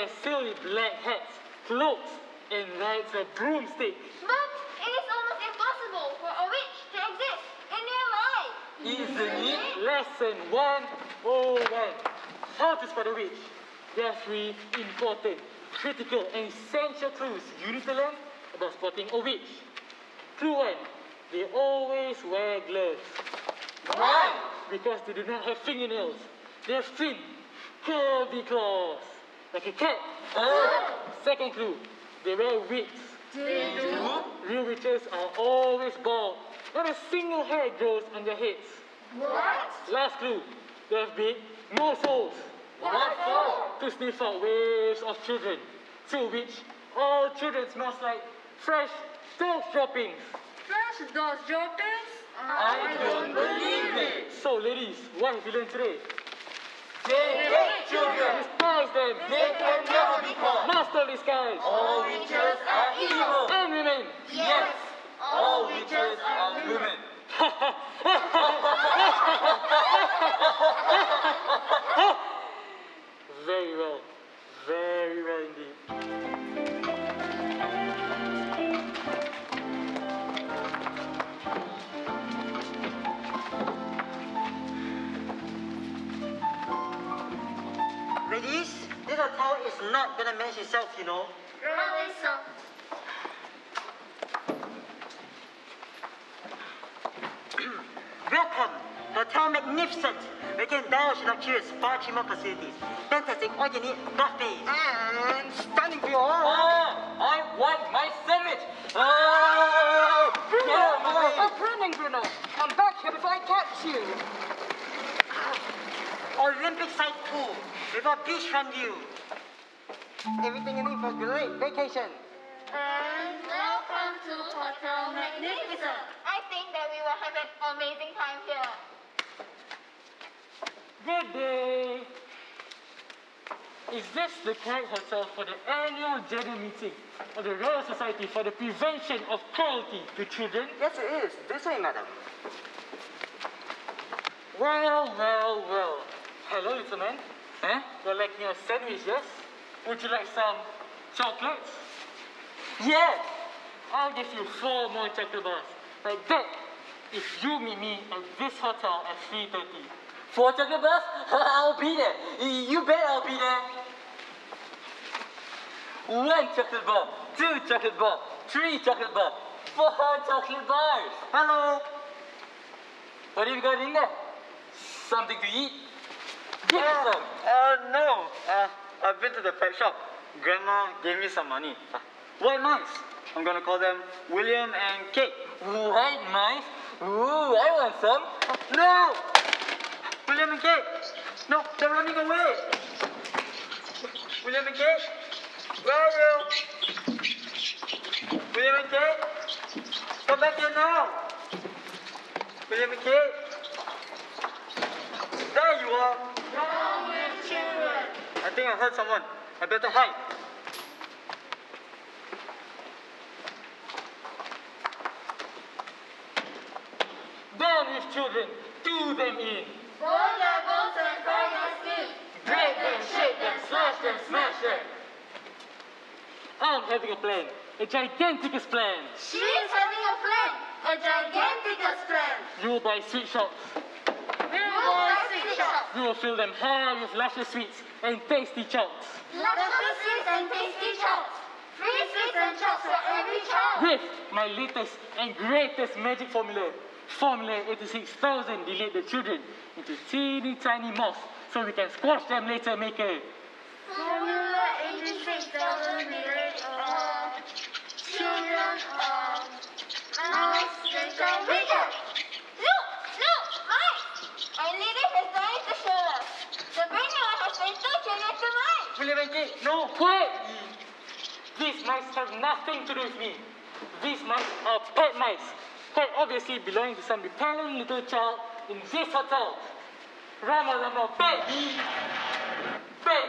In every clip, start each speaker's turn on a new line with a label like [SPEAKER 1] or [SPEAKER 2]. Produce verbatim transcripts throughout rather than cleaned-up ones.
[SPEAKER 1] wears silly black hats, cloaks, and rides a broomstick.
[SPEAKER 2] But it is almost impossible for a witch to exist in real life.
[SPEAKER 1] Isn't it? Lesson one oh one. How to spot a witch. There are three important, critical, and essential clues you need to learn about spotting a witch. Clue one. They always wear gloves.
[SPEAKER 3] Why?
[SPEAKER 1] Because they do not have fingernails. They have thin, curvy claws, like a cat.
[SPEAKER 3] Oh.
[SPEAKER 1] Second clue. They wear wigs.
[SPEAKER 3] They do?
[SPEAKER 1] Real witches are always bald. Not a single hair grows on their heads.
[SPEAKER 2] What?
[SPEAKER 1] Last clue. They have big nose holes.
[SPEAKER 3] What for?
[SPEAKER 1] To sniff out waves of children. To which all children smells like fresh dog droppings.
[SPEAKER 2] Fresh dog droppings?
[SPEAKER 3] I don't believe it.
[SPEAKER 1] So ladies, what have you learned today?
[SPEAKER 3] They hate children.
[SPEAKER 1] Despise them.
[SPEAKER 3] They can never be caught.
[SPEAKER 1] Master disguise.
[SPEAKER 3] All witches are evil.
[SPEAKER 1] And women.
[SPEAKER 3] Yes, all witches are women.
[SPEAKER 1] Very well. Very well indeed.
[SPEAKER 4] Ladies, this hotel is not gonna manage itself, you know.
[SPEAKER 2] Really so.
[SPEAKER 4] Welcome, Hotel Magnificent. We can indulge in luxurious spa treatment facilities. Fantastic all-you-need buffets. And stunning view.
[SPEAKER 3] Ah, I want my sandwich. Ah,
[SPEAKER 4] Bruno,
[SPEAKER 3] get out of my way.
[SPEAKER 4] stop running, Bruno. I'm back here before I catch you. Olympic-sized pool with a beachfront view. Everything you need for a great vacation.
[SPEAKER 2] And welcome to Hotel Magnificent. I think that we will have an amazing time here.
[SPEAKER 1] Good day. Is this the correct hotel for the annual general meeting of the Royal Society for the Prevention of Cruelty to Children?
[SPEAKER 4] Yes, it is. This way, madam.
[SPEAKER 1] Well, well, well. Hello, little man. Huh? You're liking a sandwich, yes? Would you like some chocolates? Yes! I'll give you four more chocolate bars. Like that, if you meet me at this hotel at three thirty.
[SPEAKER 3] Four chocolate bars? I'll be there. You bet I'll be there. One chocolate bar, two chocolate bar, three chocolate bar, four chocolate bars.
[SPEAKER 4] Hello.
[SPEAKER 3] What have you got in there? Something to eat? Give me some.
[SPEAKER 4] Uh, no. Uh, I've been to the pet shop. Grandma gave me some money. Uh, white mice. I'm gonna call them William and Kate.
[SPEAKER 3] White mice? Ooh, I want some.
[SPEAKER 4] No! William and Kate! No, they're running away! William and Kate? Where are you? William and Kate? Come back here now! William and Kate? There you are!
[SPEAKER 2] Wrong with children.
[SPEAKER 4] I think I heard someone. I better hide.
[SPEAKER 1] Down with children, do them in.
[SPEAKER 2] Boil their bones and fry their skin.
[SPEAKER 1] Break them, shake them, slash them, smash them. I'm having a plan, a gigantic plan.
[SPEAKER 2] She's having a plan. A gigantic plan.
[SPEAKER 1] You will buy sweet shops.
[SPEAKER 2] We'll buy sweet shops.
[SPEAKER 1] You will fill them high with luscious sweets and tasty chocs.
[SPEAKER 2] Luscious sweets and tasty chops. Free sweets and chops for every child.
[SPEAKER 1] With my latest and greatest magic formula, Formula eighty-six thousand delete the children into teeny tiny moths so we can squash them later, maker.
[SPEAKER 2] Formula eighty-six thousand relate uh, children of mouse little wicked. Look, look, mice! Our leader has died to show us. The bringer has been tortured into mice.
[SPEAKER 1] William and Kate, no, quiet! These mice have nothing to do with me. These mice are pet mice, quite obviously belonging to some repellent little child in this hotel. Rama Rama, bang! Bang!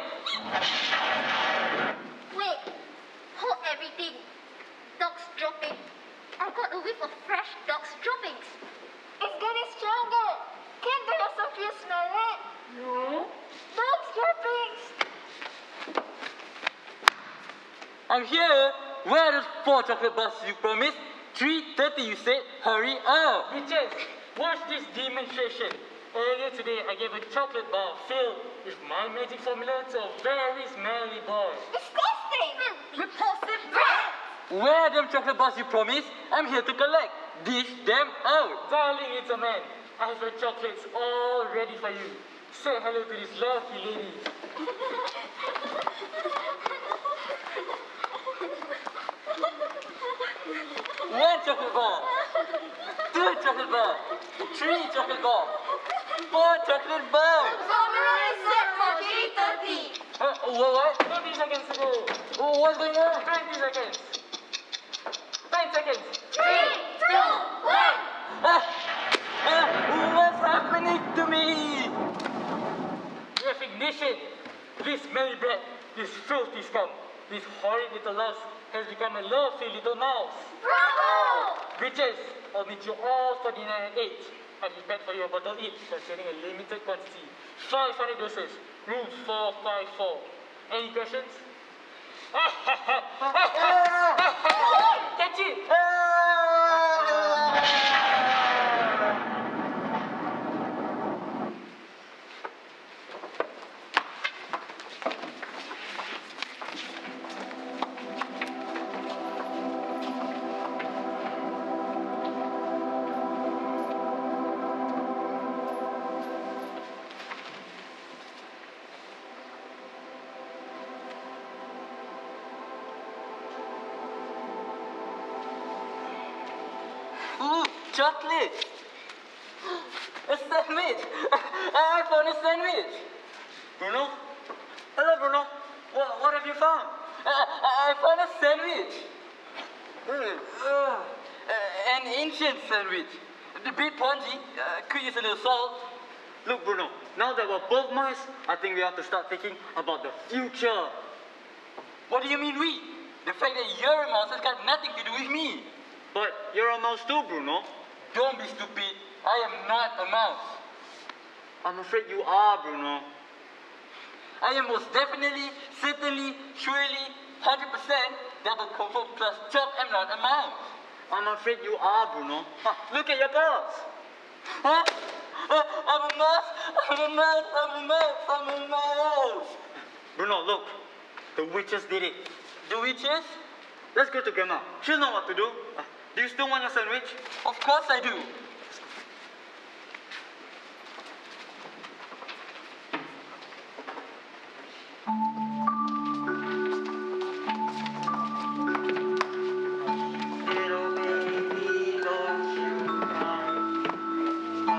[SPEAKER 2] Wait, hold everything. Dogs dropping. I got a whiff of fresh dog's droppings. It's getting stronger. Can't the rest of you smell it?
[SPEAKER 1] No?
[SPEAKER 2] Dog's droppings.
[SPEAKER 3] I'm here. Where are those four chocolate bars you promised? three thirty you said. Hurry up.
[SPEAKER 1] Bitches, watch this demonstration. Earlier today, I gave a chocolate bar filled with my magic formula to a very smelly boy.
[SPEAKER 2] Disgusting! Repulsive breath!
[SPEAKER 3] Where are them chocolate bars you promised? I'm here to collect. Dish them out.
[SPEAKER 1] Darling little man, I have your chocolates all ready for you. Say hello to this lovely lady.
[SPEAKER 3] One chocolate bar. Two chocolate bar. Three chocolate bar. Four chocolate bars.
[SPEAKER 2] Formula is set for three thirty.
[SPEAKER 3] Uh, what? What?
[SPEAKER 1] thirty seconds to go.
[SPEAKER 3] Oh, what's going on?
[SPEAKER 1] twenty seconds. ten seconds.
[SPEAKER 2] Three, two, one.
[SPEAKER 3] Ah, ah, what's happening to me?
[SPEAKER 1] Recognition. This smelly brat, this filthy scum, this horrid little louse has become a lovely little mouse.
[SPEAKER 2] Bravo!
[SPEAKER 1] Bitches, I'll meet you all for dinner at eight. I'll be back for you a bottle each, containing a limited quantity. five hundred doses, room four five four. Any questions? Catch it!
[SPEAKER 3] Ooh, chocolate. A sandwich. I found a sandwich.
[SPEAKER 4] Bruno? Hello, Bruno. What, what have you found?
[SPEAKER 3] I, I found a sandwich. Mm, uh, an ancient sandwich. A bit pungent. Uh, could use a little salt.
[SPEAKER 4] Look, Bruno, now that we're both mice, I think we have to start thinking about the future.
[SPEAKER 3] What do you mean we? The fact that you're a mouse has got nothing to do with me.
[SPEAKER 4] But you're a mouse too, Bruno.
[SPEAKER 3] Don't be stupid. I am not a mouse.
[SPEAKER 4] I'm afraid you are, Bruno.
[SPEAKER 3] I am most definitely, certainly, surely, one hundred percent double confirm plus chop am not a mouse.
[SPEAKER 4] I'm afraid you are, Bruno. Huh, look at your paws.
[SPEAKER 3] Huh? Uh, I'm a mouse. I'm a mouse. I'm a mouse. I'm a mouse.
[SPEAKER 4] Bruno, look. The witches did it.
[SPEAKER 3] The witches?
[SPEAKER 4] Let's go to Grandma. She'll know what to do. Uh, do you still want your sandwich?
[SPEAKER 3] Of course I do.
[SPEAKER 4] Little baby, don't you cry.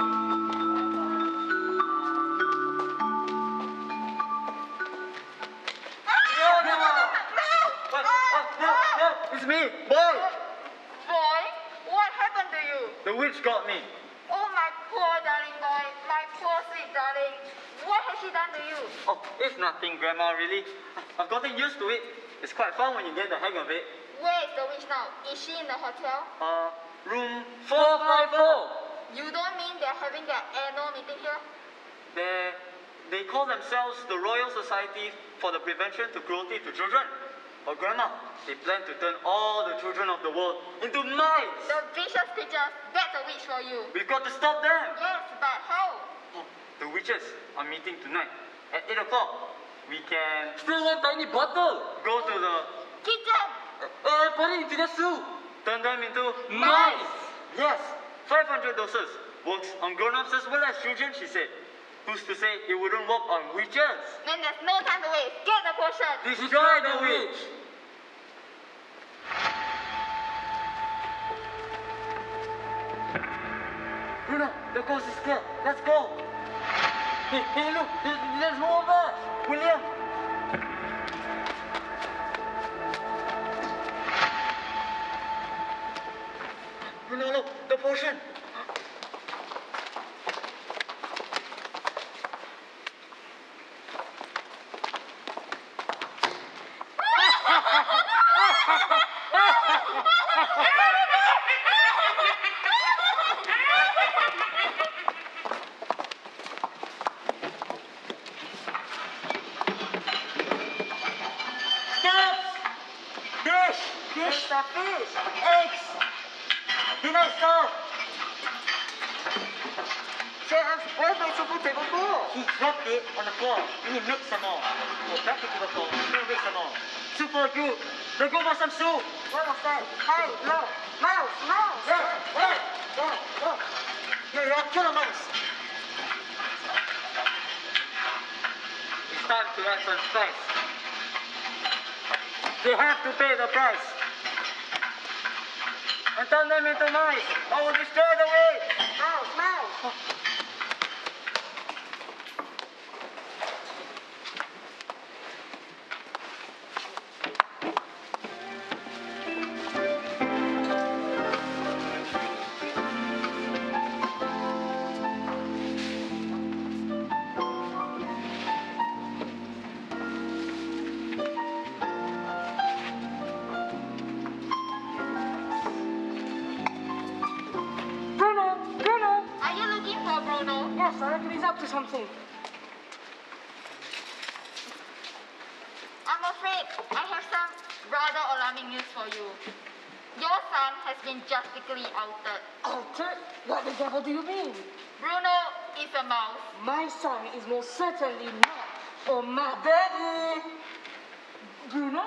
[SPEAKER 4] It's me, boy.
[SPEAKER 2] Boy, what happened to you?
[SPEAKER 4] The witch got me.
[SPEAKER 2] Oh, my poor darling boy. My poor sweet darling. What has she done to you?
[SPEAKER 4] Oh, it's nothing, Grandma, really. I've gotten used to it. It's quite fun when you get the hang of it.
[SPEAKER 2] Where is the witch now? Is she in the hotel?
[SPEAKER 4] Uh, room
[SPEAKER 3] Four five four.
[SPEAKER 2] You don't mean they're having their annual meeting here?
[SPEAKER 4] They they call themselves the Royal Society for the Prevention to Cruelty to Children. But Grandma, they plan to turn all the children of the world into mice.
[SPEAKER 2] The vicious creatures, that's a witch for you.
[SPEAKER 4] We've got to stop them.
[SPEAKER 2] Yes, but how?
[SPEAKER 4] Oh, the witches are meeting tonight at eight o'clock. We can
[SPEAKER 3] Still one tiny bottle.
[SPEAKER 4] go to the
[SPEAKER 2] Kitchen!
[SPEAKER 3] Uh, put it into the soup.
[SPEAKER 4] turn them into
[SPEAKER 3] Mice.
[SPEAKER 4] Yes, five hundred doses works on grown-ups as well as children. She said. Who's to say it wouldn't work on witches?
[SPEAKER 2] Then there's no time to waste. Get the potion!
[SPEAKER 3] Destroy the witch.
[SPEAKER 4] Bruno, the coast is clear. Let's go.
[SPEAKER 3] Hey, hey, look, there's, there's more of us.
[SPEAKER 4] William. Bruno, look, the potion.
[SPEAKER 3] Stop!
[SPEAKER 4] are fish, eggs. Dinner is served. Chef, where's my super table for? He dropped it on the floor. We need to make some more. Go back to the floor. Then make some more. Super good. The go for some soup. What was that? Hey, look. Mouse, mouse. Where? Where? Where? Where? Yeah, yeah, kill a mouse. It's time to add some spice. They have to pay the price. And turn them into mice. I will destroy the way. Mouse, mouse.
[SPEAKER 1] Bruno! Bruno!
[SPEAKER 2] Are you looking for Bruno?
[SPEAKER 1] Yes, I reckon he's up to something.
[SPEAKER 2] I'm afraid I have some rather alarming news for you. Your son has been drastically altered.
[SPEAKER 1] Altered? What the devil do you mean?
[SPEAKER 2] Bruno is a mouse.
[SPEAKER 1] My son is most certainly not a man. Daddy! Bruno?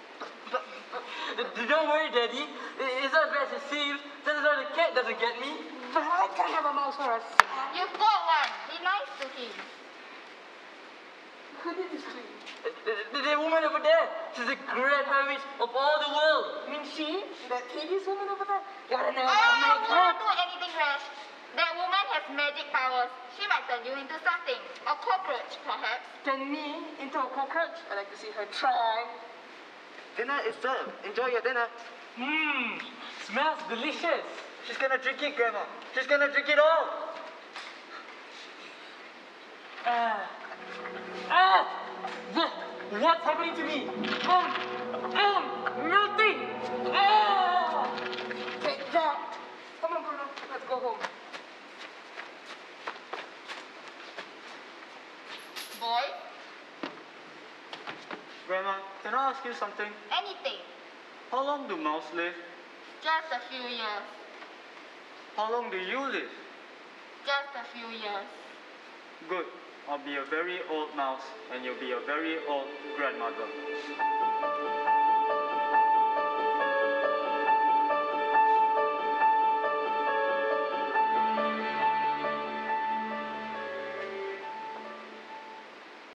[SPEAKER 1] Don't worry, Daddy. It's not bad to see you. Just as long as the cat doesn't get me. But I can have a mouse for a son.
[SPEAKER 2] You've got one. Be nice to him.
[SPEAKER 1] Who did this to you?
[SPEAKER 3] The, the woman over there, she's the grand high witch of all the world.
[SPEAKER 1] I mean, she? That hideous woman over there? Gotta know
[SPEAKER 2] Oh,
[SPEAKER 1] how to make
[SPEAKER 2] do
[SPEAKER 1] her.
[SPEAKER 2] not do anything rash. That woman has magic powers. She might turn you into something. A cockroach, perhaps.
[SPEAKER 1] Turn me into a cockroach? I'd like to see her try.
[SPEAKER 4] Dinner is served. Enjoy your dinner.
[SPEAKER 1] Mmm, smells delicious.
[SPEAKER 4] She's gonna drink it, Grandma. She's gonna drink it all.
[SPEAKER 1] Ah. Ah! Wha- What's happening to me? Um, um, melting! Ah! Take that! Come on, Bruno, let's go home.
[SPEAKER 2] Boy,
[SPEAKER 4] Grandma, can I ask you something?
[SPEAKER 2] anything.
[SPEAKER 4] How long do mouse live?
[SPEAKER 2] Just a few years.
[SPEAKER 4] How long do you live?
[SPEAKER 2] Just a few years.
[SPEAKER 4] Good. I'll be a very old mouse, and you'll be a very old grandmother.